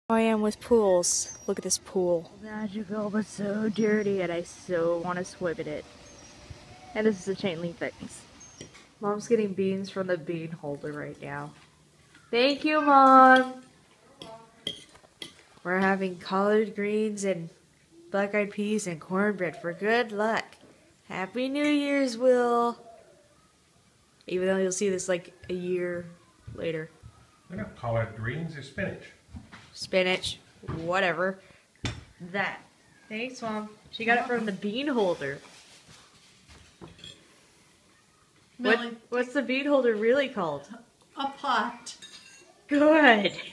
I am with pools. Look at this pool. Magical, but so dirty, and I so want to swim in it. And this is a chain link fence. Mom's getting beans from the bean holder right now. Thank you, Mom! We're having collard greens and black-eyed peas and cornbread for good luck. Happy New Year's, Will! Even though you'll see this like a year later. They're not collard greens, they're spinach. Spinach, whatever. That. Thanks, Mom. She got it from the bean holder. What's the bean holder really called? A pot. Good.